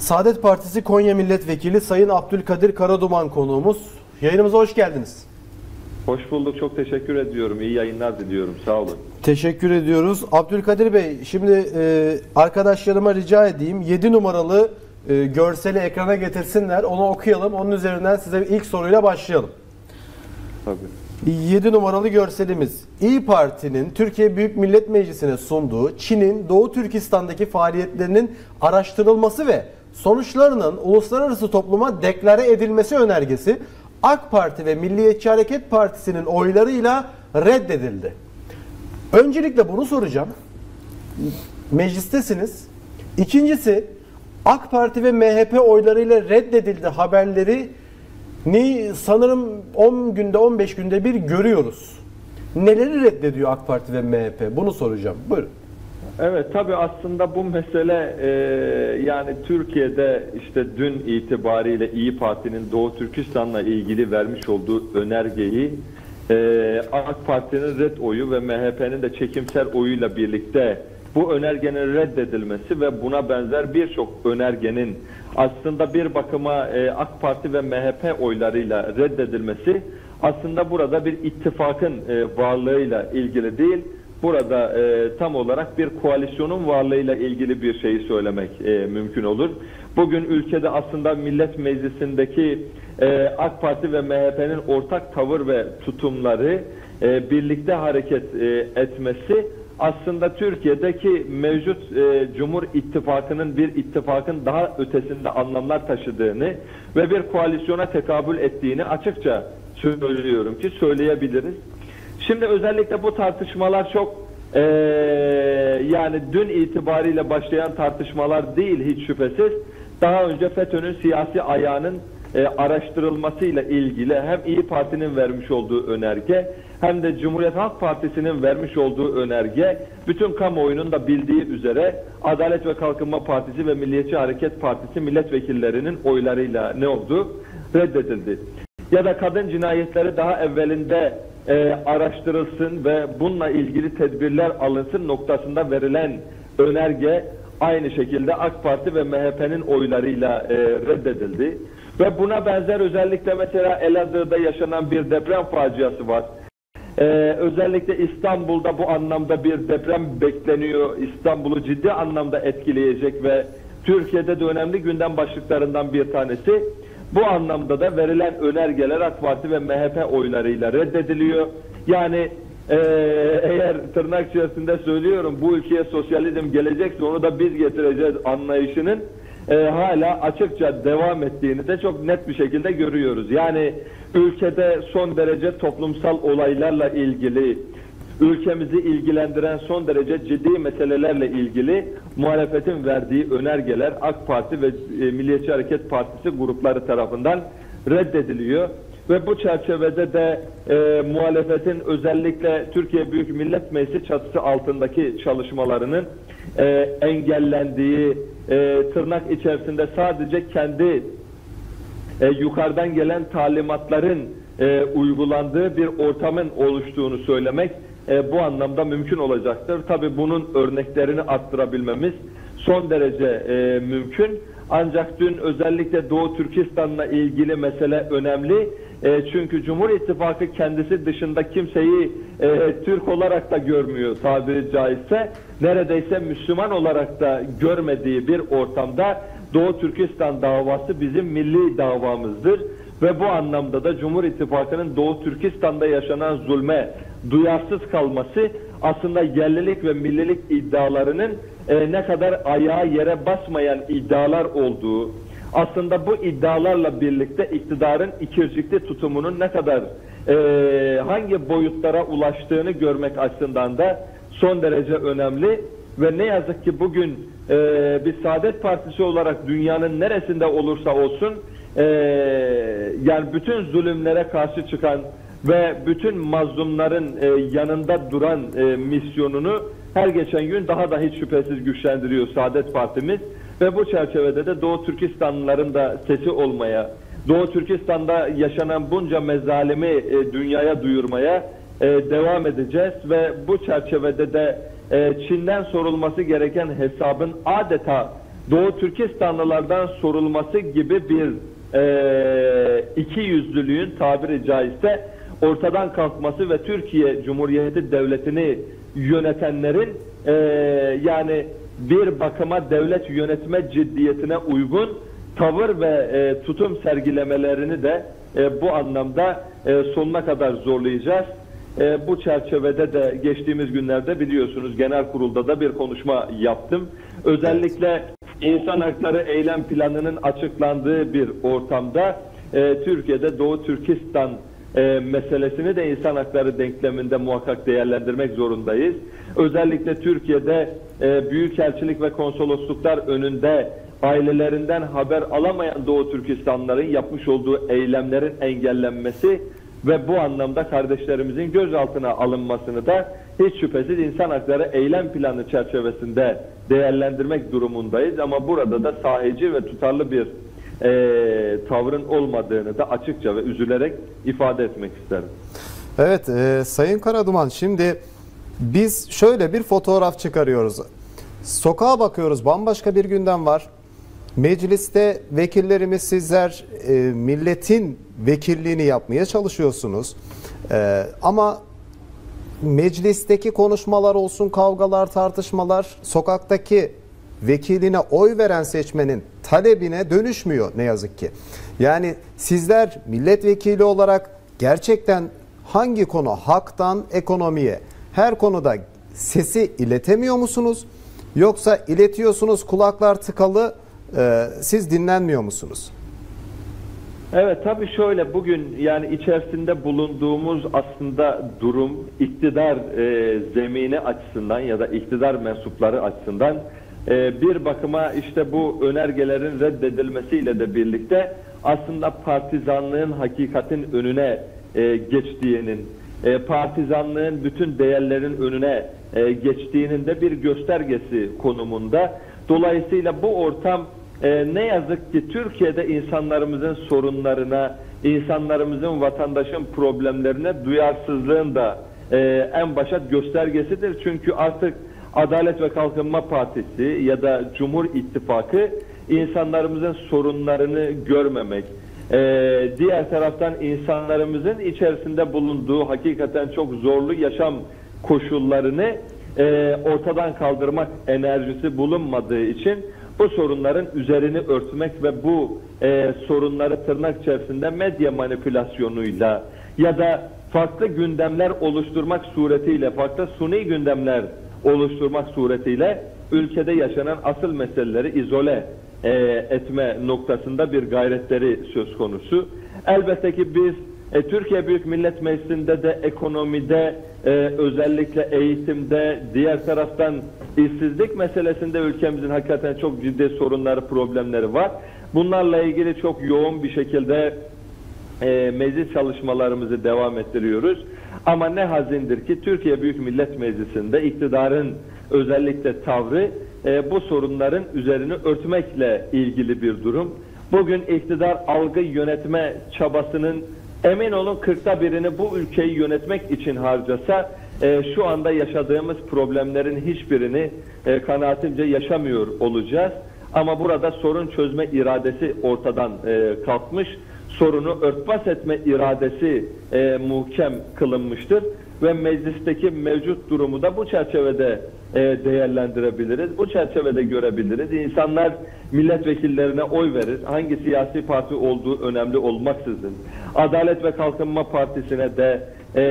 Saadet Partisi Konya Milletvekili Sayın Abdülkadir Karaduman konuğumuz. Yayınımıza hoş geldiniz. Hoş bulduk. Çok teşekkür ediyorum. İyi yayınlar diliyorum. Sağ olun. Teşekkür ediyoruz. Abdülkadir Bey, şimdi arkadaşlarıma rica edeyim. 7 numaralı görseli ekrana getirsinler. Onu okuyalım. Onun üzerinden size ilk soruyla başlayalım. Tabii. 7 numaralı görselimiz. İYİ Parti'nin Türkiye Büyük Millet Meclisi'ne sunduğu Çin'in Doğu Türkistan'daki faaliyetlerinin araştırılması ve sonuçlarının uluslararası topluma deklare edilmesi önergesi AK Parti ve Milliyetçi Hareket Partisi'nin oylarıyla reddedildi. Öncelikle bunu soracağım. Meclistesiniz. İkincisi, AK Parti ve MHP oylarıyla reddedildi haberleri sanırım 10 günde 15 günde bir görüyoruz. Neleri reddediyor AK Parti ve MHP? Bunu soracağım. Buyurun. Evet, tabii aslında bu mesele yani Türkiye'de işte dün itibariyle İYİ Parti'nin Doğu Türkistan'la ilgili vermiş olduğu önergeyi AK Parti'nin red oyu ve MHP'nin de çekimser oyuyla birlikte bu önergenin reddedilmesi ve buna benzer birçok önergenin aslında bir bakıma AK Parti ve MHP oylarıyla reddedilmesi aslında burada bir ittifakın varlığıyla ilgili değil, burada tam olarak bir koalisyonun varlığıyla ilgili bir şeyi söylemek mümkün olur. Bugün ülkede aslında Millet Meclisi'ndeki AK Parti ve MHP'nin ortak tavır ve tutumları birlikte hareket etmesi aslında Türkiye'deki mevcut Cumhur İttifakı'nın bir ittifakın daha ötesinde anlamlar taşıdığını ve bir koalisyona tekabül ettiğini açıkça söylüyorum ki söyleyebiliriz. Şimdi özellikle bu tartışmalar çok yani dün itibariyle başlayan tartışmalar değil hiç şüphesiz. Daha önce FETÖ'nün siyasi ayağının araştırılmasıyla ilgili hem İYİ Parti'nin vermiş olduğu önerge hem de Cumhuriyet Halk Partisi'nin vermiş olduğu önerge bütün kamuoyunun da bildiği üzere Adalet ve Kalkınma Partisi ve Milliyetçi Hareket Partisi milletvekillerinin oylarıyla ne oldu? Reddedildi. Ya da kadın cinayetleri daha evvelinde araştırılsın ve bununla ilgili tedbirler alınsın noktasında verilen önerge aynı şekilde AK Parti ve MHP'nin oylarıyla reddedildi. Ve buna benzer özellikle mesela Elazığ'da yaşanan bir deprem faciası var. Özellikle İstanbul'da bu anlamda bir deprem bekleniyor. İstanbul'u ciddi anlamda etkileyecek ve Türkiye'de de önemli gündem başlıklarından bir tanesi. Bu anlamda da verilen önergeler AK Parti ve MHP oylarıyla reddediliyor. Yani eğer tırnak içerisinde söylüyorum bu ülkeye sosyalizm gelecekse onu da biz getireceğiz anlayışının hala açıkça devam ettiğini de çok net bir şekilde görüyoruz. Yani ülkede son derece toplumsal olaylarla ilgili, ülkemizi ilgilendiren son derece ciddi meselelerle ilgili muhalefetin verdiği önergeler AK Parti ve Milliyetçi Hareket Partisi grupları tarafından reddediliyor. Ve bu çerçevede de muhalefetin özellikle Türkiye Büyük Millet Meclisi çatısı altındaki çalışmalarının engellendiği, tırnak içerisinde sadece kendi yukarıdan gelen talimatların uygulandığı bir ortamın oluştuğunu söylemek bu anlamda mümkün olacaktır. Tabii bunun örneklerini arttırabilmemiz son derece mümkün. Ancak dün özellikle Doğu Türkistan'la ilgili mesele önemli. Çünkü Cumhur İttifakı kendisi dışında kimseyi Türk olarak da görmüyor tabiri caizse. Neredeyse Müslüman olarak da görmediği bir ortamda Doğu Türkistan davası bizim milli davamızdır. Ve bu anlamda da Cumhur İttifakı'nın Doğu Türkistan'da yaşanan zulme duyarsız kalması aslında yerlilik ve millilik iddialarının ne kadar ayağı yere basmayan iddialar olduğu, aslında bu iddialarla birlikte iktidarın ikircikli tutumunun ne kadar hangi boyutlara ulaştığını görmek açısından da son derece önemli. Ve ne yazık ki bugün bir Saadet Partisi olarak dünyanın neresinde olursa olsun yani bütün zulümlere karşı çıkan ve bütün mazlumların yanında duran misyonunu her geçen gün daha da hiç şüphesiz güçlendiriyor Saadet Partimiz. Ve bu çerçevede de Doğu Türkistanlıların da sesi olmaya, Doğu Türkistan'da yaşanan bunca mezalimi dünyaya duyurmaya devam edeceğiz. Ve bu çerçevede de Çin'den sorulması gereken hesabın adeta Doğu Türkistanlılardan sorulması gibi bir ikiyüzlülüğün tabiri caizse ortadan kalkması ve Türkiye Cumhuriyeti Devleti'ni yönetenlerin yani bir bakıma devlet yönetme ciddiyetine uygun tavır ve tutum sergilemelerini de bu anlamda sonuna kadar zorlayacağız. Bu çerçevede de geçtiğimiz günlerde biliyorsunuz genel kurulda da bir konuşma yaptım. Özellikle İnsan Hakları Eylem Planı'nın açıklandığı bir ortamda Türkiye'de Doğu Türkistan meselesini de insan hakları denkleminde muhakkak değerlendirmek zorundayız. Özellikle Türkiye'de büyükelçilik ve konsolosluklar önünde ailelerinden haber alamayan Doğu Türkistanlıların yapmış olduğu eylemlerin engellenmesi ve bu anlamda kardeşlerimizin gözaltına alınmasını da hiç şüphesiz insan hakları eylem planı çerçevesinde değerlendirmek durumundayız. Ama burada da sahici ve tutarlı bir tavrın olmadığını da açıkça ve üzülerek ifade etmek isterim. Evet Sayın Karaduman, şimdi biz şöyle bir fotoğraf çıkarıyoruz. Sokağa bakıyoruz, bambaşka bir gündem var. Mecliste vekillerimiz, sizler milletin vekilliğini yapmaya çalışıyorsunuz. Ama meclisteki konuşmalar olsun, kavgalar, tartışmalar sokaktaki vekiline oy veren seçmenin talebine dönüşmüyor ne yazık ki. Yani sizler milletvekili olarak gerçekten hangi konu, haktan ekonomiye, her konuda sesi iletemiyor musunuz? Yoksa iletiyorsunuz, kulaklar tıkalı, siz dinlenmiyor musunuz? Evet, tabii şöyle, bugün yani içerisinde bulunduğumuz aslında durum iktidar zemini açısından ya da iktidar mensupları açısından bir bakıma işte bu önergelerin reddedilmesiyle de birlikte aslında partizanlığın hakikatin önüne geçtiğinin, partizanlığın bütün değerlerin önüne geçtiğinin de bir göstergesi konumunda. Dolayısıyla bu ortam ne yazık ki Türkiye'de insanlarımızın sorunlarına, insanlarımızın, vatandaşın problemlerine duyarsızlığın da en başat göstergesidir. Çünkü artık Adalet ve Kalkınma Partisi ya da Cumhur İttifakı insanlarımızın sorunlarını görmemek, diğer taraftan insanlarımızın içerisinde bulunduğu hakikaten çok zorlu yaşam koşullarını ortadan kaldırmak enerjisi bulunmadığı için bu sorunların üzerini örtmek ve bu sorunları tırnak içerisinde medya manipülasyonuyla ya da farklı gündemler oluşturmak suretiyle, farklı suni gündemler oluşturmak suretiyle ülkede yaşanan asıl meseleleri izole etme noktasında bir gayretleri söz konusu. Elbette ki biz Türkiye Büyük Millet Meclisi'nde de ekonomide, özellikle eğitimde, diğer taraftan işsizlik meselesinde ülkemizin hakikaten çok ciddi sorunları, problemleri var. Bunlarla ilgili çok yoğun bir şekilde meclis çalışmalarımızı devam ettiriyoruz. Ama ne hazindir ki Türkiye Büyük Millet Meclisi'nde iktidarın özellikle tavrı bu sorunların üzerini örtmekle ilgili bir durum. Bugün iktidar algı yönetme çabasının emin olun 1/40'ta birini bu ülkeyi yönetmek için harcasa şu anda yaşadığımız problemlerin hiçbirini kanaatimce yaşamıyor olacağız. Ama burada sorun çözme iradesi ortadan kalkmış. Sorunu örtbas etme iradesi muhkem kılınmıştır. Ve meclisteki mevcut durumu da bu çerçevede değerlendirebiliriz. Bu çerçevede görebiliriz. İnsanlar milletvekillerine oy verir. Hangi siyasi parti olduğu önemli olmaksızın. Adalet ve Kalkınma Partisi'ne de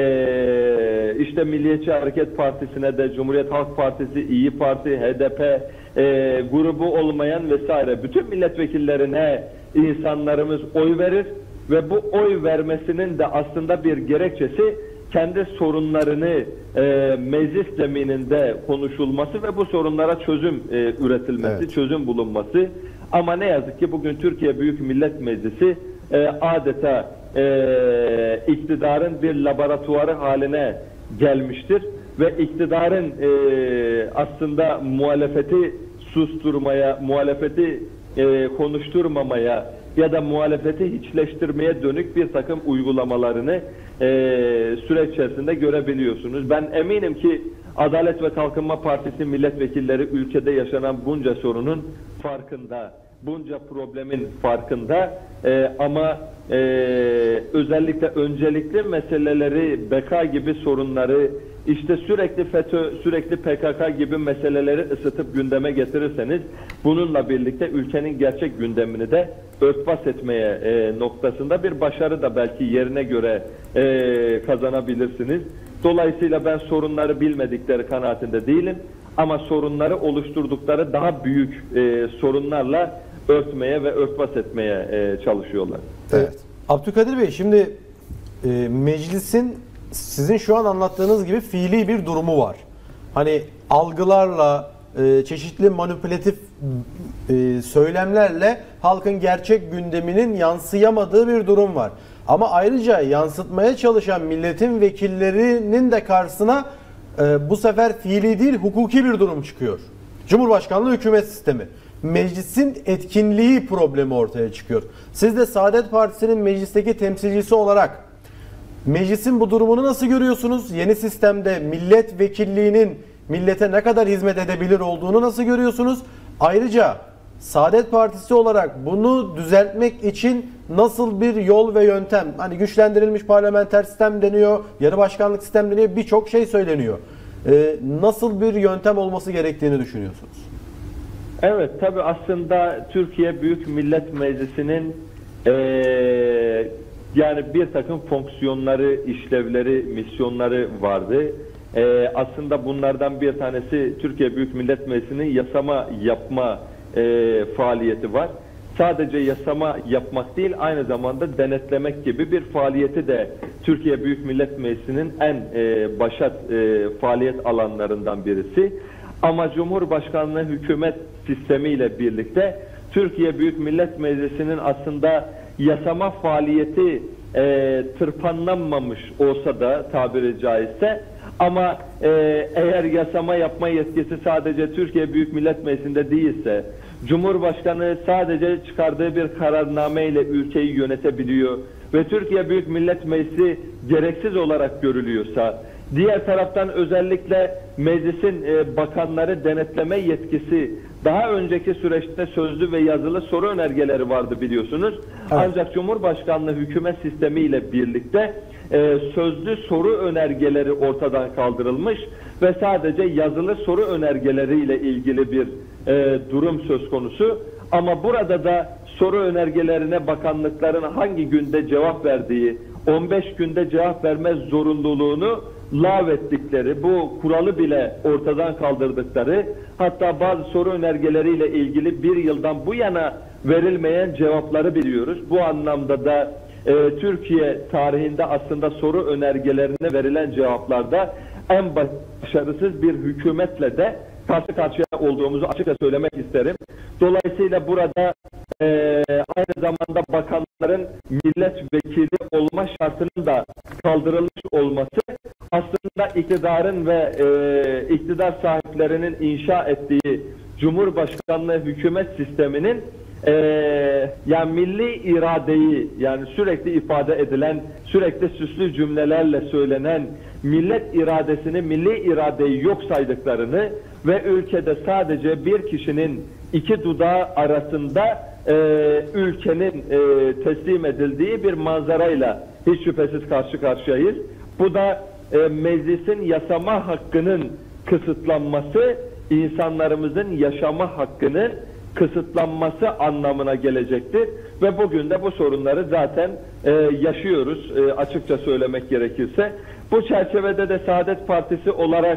işte Milliyetçi Hareket Partisi'ne de, Cumhuriyet Halk Partisi, İyi Parti, HDP grubu olmayan vesaire bütün milletvekillerine insanlarımız oy verir ve bu oy vermesinin de aslında bir gerekçesi kendi sorunlarını meclis zemininde konuşulması ve bu sorunlara çözüm üretilmesi, evet, çözüm bulunması. Ama ne yazık ki bugün Türkiye Büyük Millet Meclisi adeta iktidarın bir laboratuvarı haline gelmiştir ve iktidarın aslında muhalefeti susturmaya, muhalefeti konuşturmamaya ya da muhalefeti hiçleştirmeye dönük bir takım uygulamalarını süreç içerisinde görebiliyorsunuz. Ben eminim ki Adalet ve Kalkınma Partisi milletvekilleri ülkede yaşanan bunca sorunun farkında, bunca problemin farkında. Ama özellikle öncelikli meseleleri, beka gibi sorunları, işte sürekli FETÖ, sürekli PKK gibi meseleleri ısıtıp gündeme getirirseniz, bununla birlikte ülkenin gerçek gündemini de örtbas etmeye noktasında bir başarı da belki yerine göre kazanabilirsiniz. Dolayısıyla ben sorunları bilmedikleri kanaatinde değilim. Ama sorunları oluşturdukları daha büyük sorunlarla örtmeye ve örtbas etmeye çalışıyorlar. Evet. Abdülkadir Bey, şimdi meclisin sizin şu an anlattığınız gibi fiili bir durumu var. Hani algılarla, çeşitli manipülatif söylemlerle halkın gerçek gündeminin yansıyamadığı bir durum var. Ama ayrıca yansıtmaya çalışan milletin vekillerinin de karşısına bu sefer fiili değil hukuki bir durum çıkıyor. Cumhurbaşkanlığı hükümet sistemi. Meclisin etkinliği problemi ortaya çıkıyor. Siz de Saadet Partisi'nin meclisteki temsilcisi olarak meclisin bu durumunu nasıl görüyorsunuz? Yeni sistemde milletvekilliğinin millete ne kadar hizmet edebilir olduğunu nasıl görüyorsunuz? Ayrıca Saadet Partisi olarak bunu düzeltmek için nasıl bir yol ve yöntem, hani güçlendirilmiş parlamenter sistem deniyor, yarı başkanlık sistem deniyor, birçok şey söyleniyor. Nasıl bir yöntem olması gerektiğini düşünüyorsunuz? Evet, tabii aslında Türkiye Büyük Millet Meclisi'nin yani bir takım fonksiyonları, işlevleri, misyonları vardı. Aslında bunlardan bir tanesi Türkiye Büyük Millet Meclisi'nin yasama yapma faaliyeti var. Sadece yasama yapmak değil, aynı zamanda denetlemek gibi bir faaliyeti de Türkiye Büyük Millet Meclisi'nin en başat faaliyet alanlarından birisi. Ama Cumhurbaşkanlığı hükümet sistemiyle birlikte Türkiye Büyük Millet Meclisi'nin aslında yasama faaliyeti tırpanlanmamış olsa da tabiri caizse, ama eğer yasama yapma yetkisi sadece Türkiye Büyük Millet Meclisi'nde değilse, Cumhurbaşkanı sadece çıkardığı bir kararname ile ülkeyi yönetebiliyor ve Türkiye Büyük Millet Meclisi gereksiz olarak görülüyorsa, diğer taraftan özellikle meclisin bakanları denetleme yetkisi, daha önceki süreçte sözlü ve yazılı soru önergeleri vardı biliyorsunuz. Evet. Ancak Cumhurbaşkanlığı hükümet sistemiyle birlikte sözlü soru önergeleri ortadan kaldırılmış ve sadece yazılı soru önergeleriyle ilgili bir durum söz konusu. Ama burada da soru önergelerine bakanlıkların hangi günde cevap verdiği, 15 günde cevap verme zorunluluğunu lağvettikleri, bu kuralı bile ortadan kaldırdıkları, hatta bazı soru önergeleriyle ilgili bir yıldan bu yana verilmeyen cevapları biliyoruz. Bu anlamda da Türkiye tarihinde aslında soru önergelerine verilen cevaplarda en başarısız bir hükümetle de karşı karşıya olduğumuzu açıkça söylemek isterim. Dolayısıyla burada aynı zamanda bakanların milletvekili olma şartının da kaldırılmış olması aslında iktidarın ve iktidar sahiplerinin inşa ettiği Cumhurbaşkanlığı hükümet sisteminin yani milli iradeyi, yani sürekli ifade edilen, sürekli süslü cümlelerle söylenen millet iradesini, milli iradeyi yok saydıklarını ve ülkede sadece bir kişinin iki dudağı arasında ülkenin teslim edildiği bir manzarayla hiç şüphesiz karşı karşıyayız. Bu da meclisin yasama hakkının kısıtlanması, insanlarımızın yaşama hakkının kısıtlanması anlamına gelecektir. Ve bugün de bu sorunları zaten yaşıyoruz açıkça söylemek gerekirse. Bu çerçevede de Saadet Partisi olarak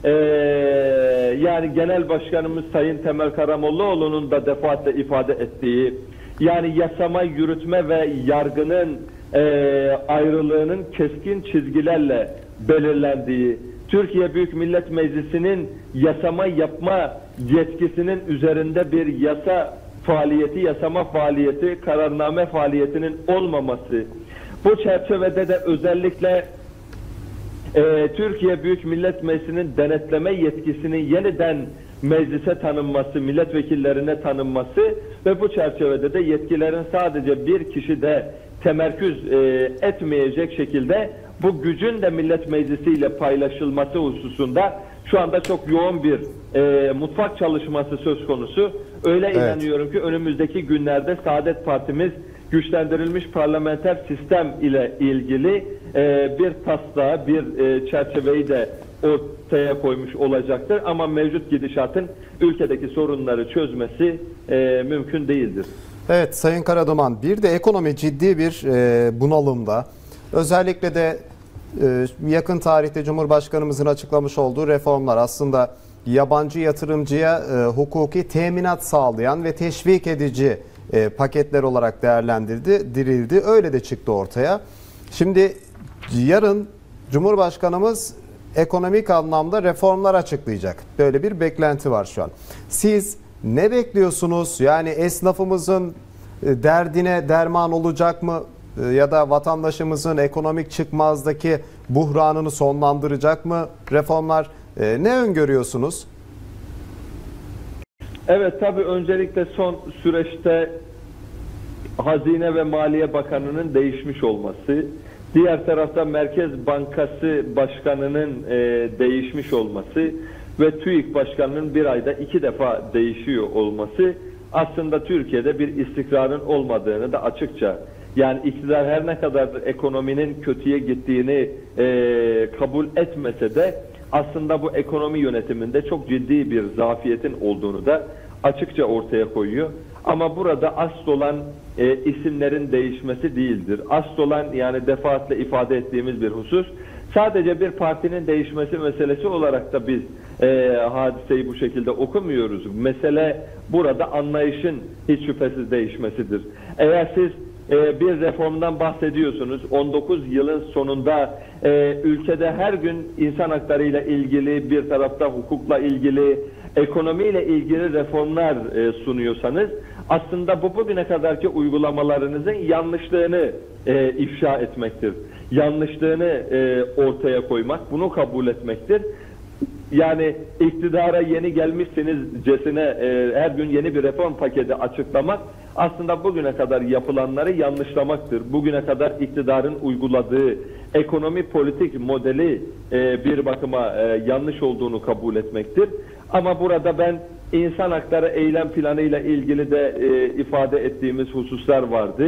yani Genel Başkanımız Sayın Temel Karamollaoğlu'nun da defaatle ifade ettiği, yani yasama, yürütme ve yargının ayrılığının keskin çizgilerle belirlendiği, Türkiye Büyük Millet Meclisi'nin yasama yapma yetkisinin üzerinde bir yasama faaliyeti, kararname faaliyetinin olmaması, bu çerçevede de özellikle Türkiye Büyük Millet Meclisi'nin denetleme yetkisinin yeniden meclise tanınması, milletvekillerine tanınması ve bu çerçevede de yetkilerin sadece bir kişide temerküz etmeyecek şekilde bu gücün de Millet Meclisi ile paylaşılması hususunda şu anda çok yoğun bir mutfak çalışması söz konusu. Öyle inanıyorum ki önümüzdeki günlerde Saadet Partimiz güçlendirilmiş parlamenter sistem ile ilgili bir taslağı, bir çerçeveyi de ortaya koymuş olacaktır. Ama mevcut gidişatın ülkedeki sorunları çözmesi mümkün değildir. Evet Sayın Karaduman, bir de ekonomi ciddi bir bunalımda. Özellikle de yakın tarihte Cumhurbaşkanımızın açıklamış olduğu reformlar aslında yabancı yatırımcıya hukuki teminat sağlayan ve teşvik edici paketler olarak değerlendirildi. Öyle de çıktı ortaya. Şimdi yarın Cumhurbaşkanımız ekonomik anlamda reformlar açıklayacak. Böyle bir beklenti var şu an. Siz ne bekliyorsunuz? Yani esnafımızın derdine derman olacak mı? Ya da vatandaşımızın ekonomik çıkmazdaki buhranını sonlandıracak mı reformlar? Ne öngörüyorsunuz? Evet, tabii öncelikle son süreçte Hazine ve Maliye Bakanı'nın değişmiş olması, diğer tarafta Merkez Bankası Başkanı'nın değişmiş olması ve TÜİK Başkanı'nın bir ayda 2 defa değişiyor olması aslında Türkiye'de bir istikrarın olmadığını da açıkça, yani iktidar her ne kadar ekonominin kötüye gittiğini kabul etmese de aslında bu ekonomi yönetiminde çok ciddi bir zafiyetin olduğunu da açıkça ortaya koyuyor. Ama burada asıl olan isimlerin değişmesi değildir. Asıl olan, yani defaatle ifade ettiğimiz bir husus, sadece bir partinin değişmesi meselesi olarak da biz hadiseyi bu şekilde okumuyoruz. Mesele burada anlayışın hiç şüphesiz değişmesidir. Eğer siz bir reformdan bahsediyorsunuz, 19 yılın sonunda ülkede her gün insan haklarıyla ilgili, bir tarafta hukukla ilgili, ekonomiyle ilgili reformlar sunuyorsanız, aslında bu bugüne kadarki uygulamalarınızın yanlışlığını ifşa etmektir. Yanlışlığını ortaya koymak, bunu kabul etmektir. Yani iktidara yeni gelmişsinizcesine her gün yeni bir reform paketi açıklamak aslında bugüne kadar yapılanları yanlışlamaktır. Bugüne kadar iktidarın uyguladığı ekonomi politik modeli bir bakıma yanlış olduğunu kabul etmektir. Ama burada ben insan hakları eylem planıyla ilgili de ifade ettiğimiz hususlar vardı.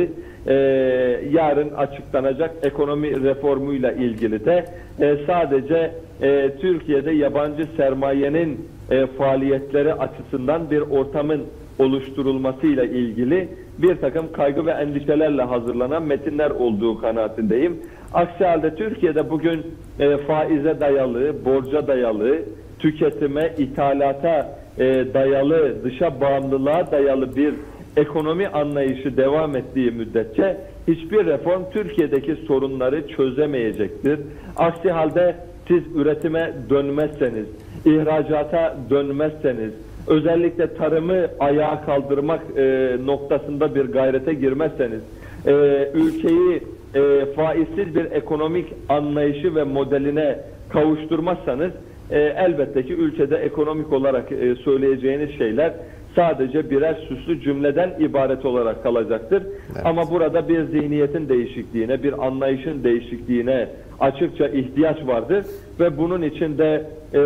Yarın açıklanacak ekonomi reformuyla ilgili de sadece Türkiye'de yabancı sermayenin faaliyetleri açısından bir ortamın oluşturulmasıyla ilgili bir takım kaygı ve endişelerle hazırlanan metinler olduğu kanaatindeyim. Aksi halde Türkiye'de bugün faize dayalı, borca dayalı, tüketime, ithalata dayalı, dışa bağımlılığa dayalı bir ekonomi anlayışı devam ettiği müddetçe hiçbir reform Türkiye'deki sorunları çözemeyecektir. Aksi halde siz üretime dönmezseniz, ihracata dönmezseniz, özellikle tarımı ayağa kaldırmak noktasında bir gayrete girmezseniz, ülkeyi faizsiz bir ekonomik anlayışı ve modeline kavuşturmazsanız, elbette ki ülkede ekonomik olarak söyleyeceğiniz şeyler sadece birer süslü cümleden ibaret olarak kalacaktır. Evet. Ama burada bir zihniyetin değişikliğine, bir anlayışın değişikliğine açıkça ihtiyaç vardır ve bunun için de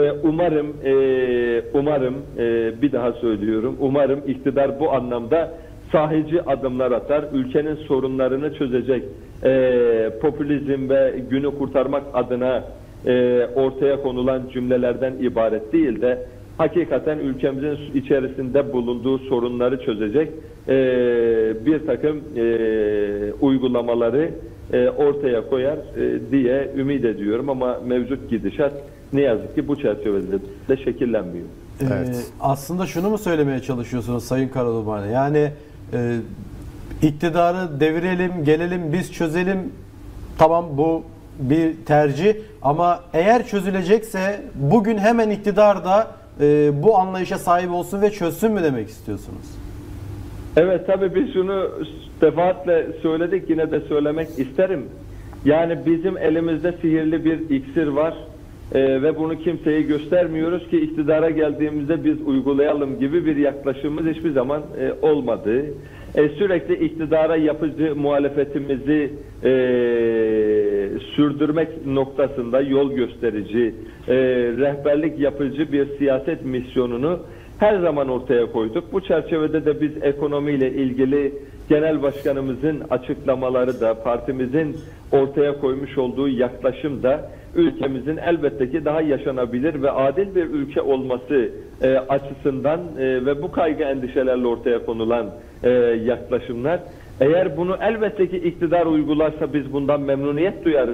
umarım bir daha söylüyorum, umarım iktidar bu anlamda sahici adımlar atar, ülkenin sorunlarını çözecek popülizm ve günü kurtarmak adına ortaya konulan cümlelerden ibaret değil de hakikaten ülkemizin içerisinde bulunduğu sorunları çözecek bir takım uygulamaları ortaya koyar diye ümit ediyorum, ama mevcut gidişat ne yazık ki bu çerçevede de şekillenmiyor. Evet. Aslında şunu mu söylemeye çalışıyorsunuz Sayın Karaduman? Yani iktidarı devirelim, gelelim, biz çözelim. Tamam, bu bir tercih, ama eğer çözülecekse bugün hemen iktidar da bu anlayışa sahip olsun ve çözsün mü demek istiyorsunuz? Evet, tabii biz şunu defaatle söyledik, yine de söylemek isterim. Yani bizim elimizde sihirli bir iksir var ve bunu kimseye göstermiyoruz ki iktidara geldiğimizde biz uygulayalım gibi bir yaklaşımımız hiçbir zaman olmadı. Sürekli iktidara yapıcı muhalefetimizi sürdürmek noktasında yol gösterici, rehberlik yapıcı bir siyaset misyonunu her zaman ortaya koyduk. Bu çerçevede de biz ekonomiyle ilgili Genel Başkanımızın açıklamaları da, partimizin ortaya koymuş olduğu yaklaşım da ülkemizin elbette ki daha yaşanabilir ve adil bir ülke olması açısından ve bu kaygı endişelerle ortaya konulan yaklaşımlar. Eğer bunu elbette ki iktidar uygularsa biz bundan memnuniyet duyarız.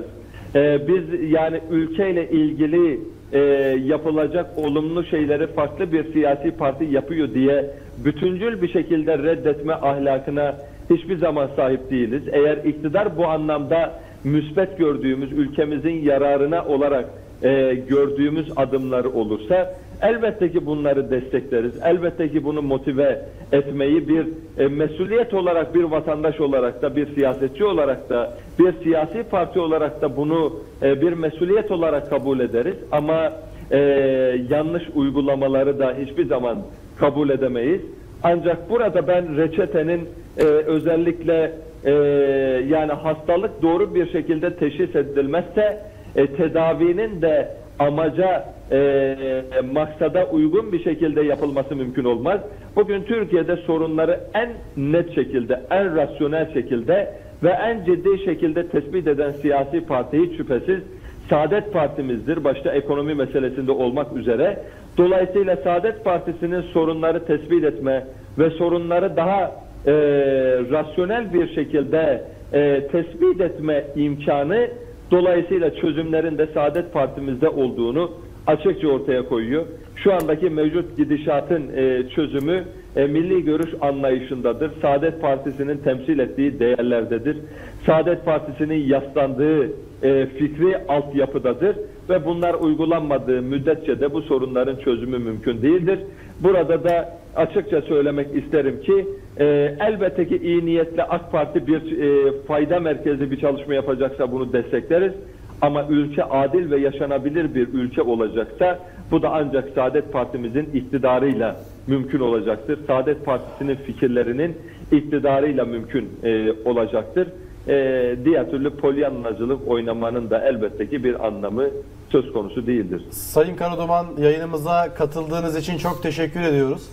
Biz yani ülkeyle ilgili yapılacak olumlu şeyleri farklı bir siyasi parti yapıyor diye bütüncül bir şekilde reddetme ahlakına hiçbir zaman sahip değiliz. Eğer iktidar bu anlamda müsbet gördüğümüz, ülkemizin yararına olarak gördüğümüz adımlar olursa elbette ki bunları destekleriz. Elbette ki bunu motive etmeyi bir mesuliyet olarak, bir vatandaş olarak da, bir siyasetçi olarak da, bir siyasi parti olarak da bunu bir mesuliyet olarak kabul ederiz. Ama yanlış uygulamaları da hiçbir zaman kabul edemeyiz. Ancak burada ben reçetenin özellikle yani hastalık doğru bir şekilde teşhis edilmezse tedavinin de amaca, maksada uygun bir şekilde yapılması mümkün olmaz. Bugün Türkiye'de sorunları en net şekilde, en rasyonel şekilde ve en ciddi şekilde tespit eden siyasi parti hiç şüphesiz Saadet Partimizdir. Başta ekonomi meselesinde olmak üzere. Dolayısıyla Saadet Partisi'nin sorunları tespit etme ve sorunları daha rasyonel bir şekilde tespit etme imkanı, dolayısıyla çözümlerin de Saadet Partimizde olduğunu açıkça ortaya koyuyor. Şu andaki mevcut gidişatın çözümü milli görüş anlayışındadır. Saadet Partisi'nin temsil ettiği değerlerdedir. Saadet Partisi'nin yaslandığı fikri altyapıdadır ve bunlar uygulanmadığı müddetçe de bu sorunların çözümü mümkün değildir. Burada da açıkça söylemek isterim ki elbette ki iyi niyetle AK Parti bir fayda merkezi bir çalışma yapacaksa bunu destekleriz. Ama ülke adil ve yaşanabilir bir ülke olacaksa bu da ancak Saadet Partimizin iktidarıyla mümkün olacaktır. Saadet Partisi'nin fikirlerinin iktidarıyla mümkün olacaktır. Diğer türlü polyanlacılık oynamanın da elbette ki bir anlamı söz konusu değildir. Sayın Karaduman, yayınımıza katıldığınız için çok teşekkür ediyoruz.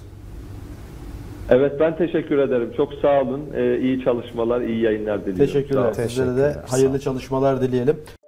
Evet, ben teşekkür ederim. Çok sağ olun. İyi çalışmalar, iyi yayınlar diliyorum. Teşekkürler. Sizlere de hayırlı çalışmalar dileyelim.